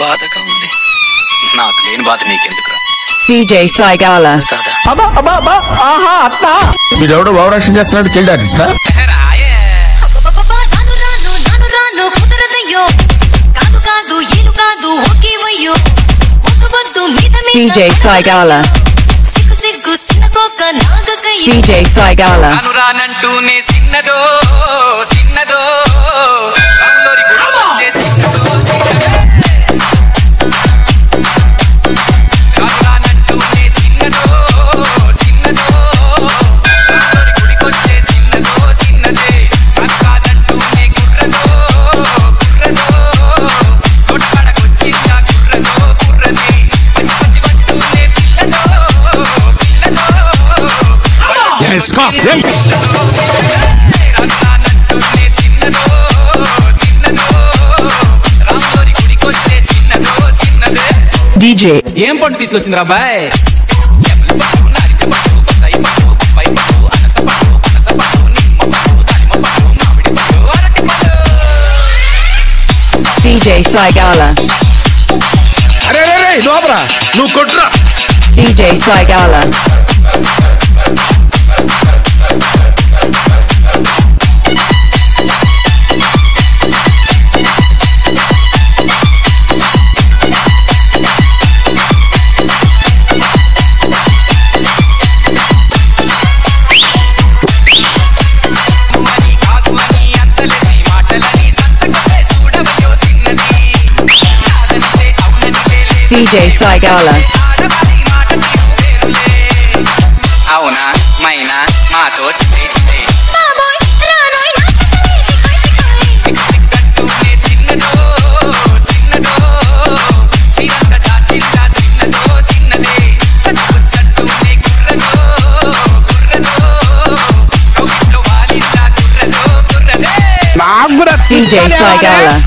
బాధగా ఉంది. నాకు లేని బాధ నీకెందుకురా? DJ Saigala. మీరెవడో భావరక్షణ చేస్తున్నాడు, చైల్డ్ ఆర్టిస్టా? DJ Saigala. DJ Saigala. అనురానంటూనే సిన్నదో సిన్నదో DJ ఏం పండు తీసుకొచ్చింది రాబాయ్? DJ Saigala. అరే లోపరా, నువ్వు కొట్రా. DJ Saigala. DJ Saigala. అవునా మైనా మాతో చితే చితే DJ Saigala.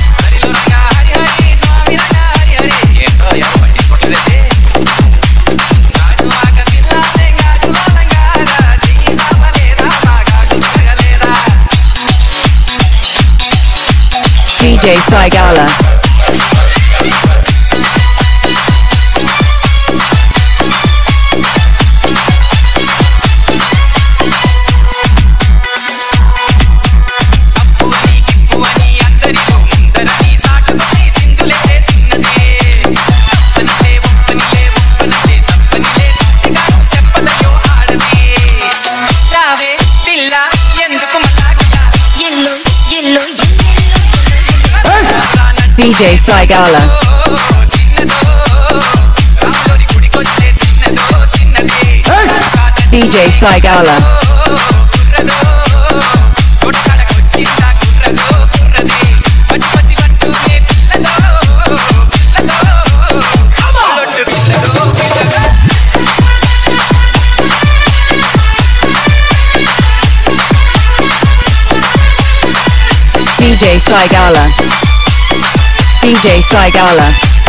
DJ Saigala. DJ Saigala. DJ Saigala. DJ Saigala. DJ Saigala.